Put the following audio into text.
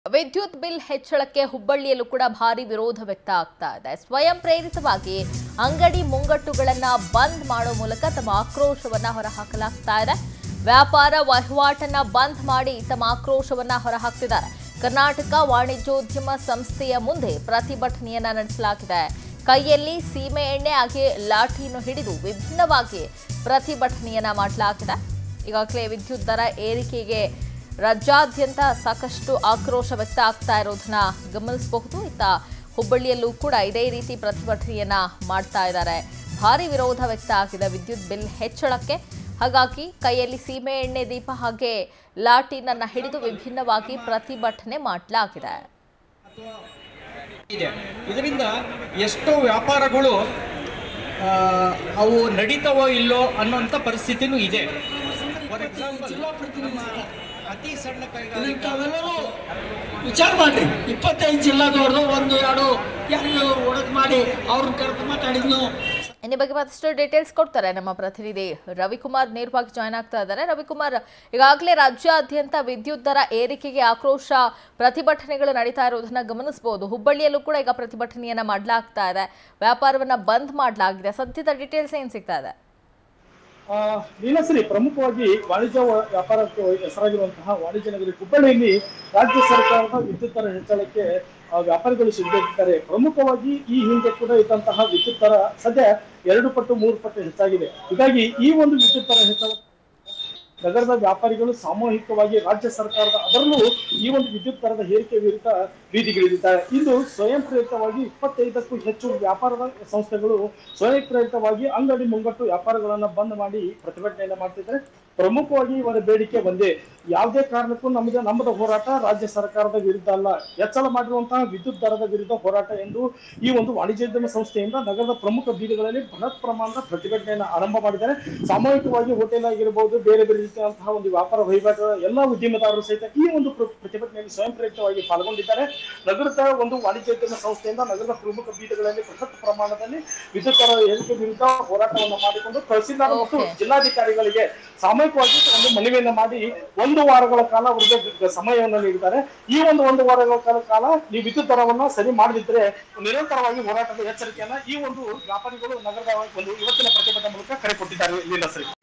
ವಿದ್ಯುತ್ ಬಿಲ್ ಹೆಚ್ಚಳಕ್ಕೆ ಹುಬ್ಬಳ್ಳಿಯಲ್ಲೂ ಕೂಡ ಭಾರಿ ವಿರೋಧ ವ್ಯಕ್ತ ಆಗ್ತಾ ಇದೆ. ಸ್ವಯಂ ಪ್ರೇರಿತವಾಗಿ ಅಂಗಡಿ ಮುಂಗಟ್ಟುಗಳನ್ನ ಬಂದ್ ಮಾಡೋ ಮೂಲಕ ತಮ್ಮ ಆಕ್ರೋಶವನ್ನ ಹೊರಹಾಕಲಾಗ್ತಾ ಇದೆ. ವ್ಯಾಪಾರ ವಹಿವಾಟನ್ನ ಬಂದ್ ಮಾಡಿ ತಮ್ಮ ಆಕ್ರೋಶವನ್ನ ಹೊರಹಾಕ್ತಿದ್ದಾರೆ. ಕರ್ನಾಟಕ ವಾಣಿಜ್ಯೋದ್ಯಮ ಸಂಸ್ಥೆಯ ಮುಂದೆ ಪ್ರತಿಭಟನೆಯನ್ನ ನಡೆಸಲಾಗಿದೆ. ಕೈಯಲ್ಲಿ ಸೀಮೆ ಎಣ್ಣೆ ಹಾಗೆ ಲಾಠಿಯನ್ನು ಹಿಡಿದು ವಿಭಿನ್ನವಾಗಿ ಪ್ರತಿಭಟನೆಯನ್ನ ಮಾಡಲಾಗಿದೆ. ಈಗಾಗಲೇ ವಿದ್ಯುತ್ ದರ ಏರಿಕೆಗೆ ರಾಜ್ಯಾದ್ಯಂತ ಸಾಕಷ್ಟು ಆಕ್ರೋಶ ವ್ಯಕ್ತ ಆಗ್ತಾ ಇರೋದನ್ನ ಗಮನಿಸಬಹುದು. ಇತ್ತ ಹುಬ್ಬಳ್ಳಿಯಲ್ಲೂ ಕೂಡ ಇದೇ ರೀತಿ ಪ್ರತಿಭಟನೆಯನ್ನ ಮಾಡ್ತಾ ಇದ್ದಾರೆ. ಭಾರಿ ವಿರೋಧ ವ್ಯಕ್ತ ಆಗಿದೆ ವಿದ್ಯುತ್ ಬಿಲ್ ಹೆಚ್ಚಳಕ್ಕೆ. ಹಾಗಾಗಿ ಕೈಯಲ್ಲಿ ಸೀಮೆ ಎಣ್ಣೆ ದೀಪ ಹಾಗೆ ಲಾಠಿನನ್ನ ಹಿಡಿದು ವಿಭಿನ್ನವಾಗಿ ಪ್ರತಿಭಟನೆ ಮಾಡಲಾಗಿದೆ. ಇದರಿಂದ ಎಷ್ಟೋ ವ್ಯಾಪಾರಗಳು ಅವು ನಡೀತಾವೋ ಇಲ್ಲೋ ಅನ್ನೋಂಥ ಪರಿಸ್ಥಿತಿನೂ ಇದೆ. ಫಾರ್ ಎಕ್ಸಾಂಪಲ್ ಅತಿ ಸಣ್ಣ ಕೈಗಾರಿಕೆಲ್ಲರೂ ವಿಚಾರ ಮಾಡ್ರಿ. 25 ಜಿಲ್ಲಾದವ್ರದ್ದು ಒಂದು ಎರಡು ಹೆಂಗೆ ಒಡಕ್ ಮಾಡಿ ಅವ್ರನ್ನ ಕರೆದು ಮಾತಾಡಿದ್ನು. ಇನ್ನು ಬಗ್ಗೆ ಮತ್ತಷ್ಟು ಡೀಟೇಲ್ಸ್ ಕೊಡ್ತಾರೆ ನಮ್ಮ ಪ್ರತಿನಿಧಿ ರವಿಕುಮಾರ್. ನೇರವಾಗಿ ಜಾಯ್ನ್ ಆಗ್ತಾ ಇದ್ದಾರೆ. ರವಿಕುಮಾರ್, ಈಗಾಗಲೇ ರಾಜ್ಯಾದ್ಯಂತ ವಿದ್ಯುತ್ ದರ ಏರಿಕೆಗೆ ಆಕ್ರೋಶ ಪ್ರತಿಭಟನೆಗಳು ನಡೀತಾ ಇರೋದನ್ನ ಗಮನಿಸಬಹುದು. ಹುಬ್ಬಳ್ಳಿಯಲ್ಲೂ ಕೂಡ ಈಗ ಪ್ರತಿಭಟನೆಯನ್ನ ಮಾಡಲಾಗ್ತಾ ಇದೆ. ವ್ಯಾಪಾರವನ್ನ ಬಂದ್ ಮಾಡಲಾಗಿದೆ. ಸದ್ಯದ ಡೀಟೇಲ್ಸ್ ಏನ್ ಸಿಗ್ತಾ ಇದೆ? ನೀಲಶ್ರೀ, ಪ್ರಮುಖವಾಗಿ ವಾಣಿಜ್ಯ ವ್ಯಾಪಾರಕ್ಕೆ ಹೆಸರಾಗಿರುವಂತಹ ವಾಣಿಜ್ಯ ನಗರಿ ಹುಬ್ಬಳ್ಳಿಯಲ್ಲಿ ರಾಜ್ಯ ಸರ್ಕಾರದ ವಿದ್ಯುತ್ ದರ ಹೆಚ್ಚಳಕ್ಕೆ ವ್ಯಾಪಾರಿಗಳು ಸಿದ್ಧರಿದ್ದಾರೆ. ಪ್ರಮುಖವಾಗಿ ಈ ಹಿಂದೆ ಕೂಡ ಇದ್ದಂತಹ ವಿದ್ಯುತ್ ದರ ಸದ್ಯ 2 ಪಟ್ಟು 3 ಪಟ್ಟು ಹೆಚ್ಚಾಗಿದೆ. ಹೀಗಾಗಿ ಈ ಒಂದು ವಿದ್ಯುತ್ ದರ ಹೆಚ್ಚಳ ನಗರದ ವ್ಯಾಪಾರಿಗಳು ಸಾಮೂಹಿಕವಾಗಿ ರಾಜ್ಯ ಸರ್ಕಾರದ ಅದರಲ್ಲೂ ಈ ಒಂದು ವಿದ್ಯುತ್ ದರದ ಏರಿಕೆ ವಿರುದ್ಧ ಬೀದಿಗಿಳಿದಿದ್ದಾರೆ. ಇದು ಸ್ವಯಂ ಪ್ರೇರಿತವಾಗಿ 25ಕ್ಕೂ ಹೆಚ್ಚು ವ್ಯಾಪಾರದ ಸಂಸ್ಥೆಗಳು ಸ್ವಯಂ ಪ್ರೇರಿತವಾಗಿ ಅಂಗಡಿ ಮುಂಗಟ್ಟು ವ್ಯಾಪಾರಗಳನ್ನ ಬಂದ್ ಮಾಡಿ ಪ್ರತಿಭಟನೆಯನ್ನ ಮಾಡ್ತಿದ್ದಾರೆ. ಪ್ರಮುಖವಾಗಿ ಇವರ ಬೇಡಿಕೆ ಒಂದೇ, ಯಾವುದೇ ಕಾರಣಕ್ಕೂ ನಮ್ಮದ ಹೋರಾಟ ರಾಜ್ಯ ಸರ್ಕಾರದ ವಿರುದ್ಧ ಅಲ್ಲ, ಹೆಚ್ಚಳ ಮಾಡಿರುವಂತಹ ವಿದ್ಯುತ್ ದರದ ವಿರುದ್ಧ ಹೋರಾಟ ಎಂದು ಈ ಒಂದು ವಾಣಿಜ್ಯೋದ್ಯಮ ಸಂಸ್ಥೆಯಿಂದ ನಗರದ ಪ್ರಮುಖ ಬೀದಿಗಳಲ್ಲಿ ಬೃಹತ್ ಪ್ರಮಾಣದ ಪ್ರತಿಭಟನೆಯನ್ನು ಆರಂಭ ಮಾಡಿದ್ದಾರೆ. ಸಾಮೂಹಿಕವಾಗಿ ಹೋಟೆಲ್ ಆಗಿರಬಹುದು, ಬೇರೆ ಬೇರೆ ರೀತಿಯಾದಂತಹ ಒಂದು ವ್ಯಾಪಾರ ವಹಿವಾಟು ಎಲ್ಲಾ ಉದ್ಯಮದಾರರು ಸಹಿತ ಈ ಒಂದು ಪ್ರತಿಭಟನೆಯಲ್ಲಿ ಸ್ವಯಂ ಪ್ರೇರಿತವಾಗಿ ಪಾಲ್ಗೊಂಡಿದ್ದಾರೆ. ನಗರದ ಒಂದು ವಾಣಿಜ್ಯೋದ್ಯಮ ಸಂಸ್ಥೆಯಿಂದ ನಗರದ ಪ್ರಮುಖ ಬೀದಿಗಳಲ್ಲಿ ಬೃಹತ್ ಪ್ರಮಾಣದಲ್ಲಿ ವಿದ್ಯುತ್ ದರ ಏರಿಕೆ ವಿರುದ್ಧ ಹೋರಾಟವನ್ನು ಮಾಡಿಕೊಂಡು ತಹಸೀಲ್ದಾರ್ ಮತ್ತು ಜಿಲ್ಲಾಧಿಕಾರಿಗಳಿಗೆ ಸಾಮೂಹಿಕವಾಗಿ ಒಂದು ಮನವಿಯನ್ನ ಮಾಡಿ 1 ವಾರಗಳ ಕಾಲ ಅವರಿಗೆ ಸಮಯವನ್ನು ನೀಡಿದ್ದಾರೆ. ಈ ಒಂದು ವಾರಗಳ ಕಾಲ ಈ ವಿದ್ಯುತ್ ದರವನ್ನ ಸರಿ ಮಾಡದಿದ್ರೆ ನಿರಂತರವಾಗಿ ಹೋರಾಟದ ಎಚ್ಚರಿಕೆಯನ್ನ ಈ ಒಂದು ವ್ಯಾಪಾರಿಗಳು ನಗರದ ಒಂದು ಇವತ್ತಿನ ಪ್ರತಿಭಟನೆ ಮೂಲಕ ಕರೆ ಕೊಟ್ಟಿದ್ದಾರೆ.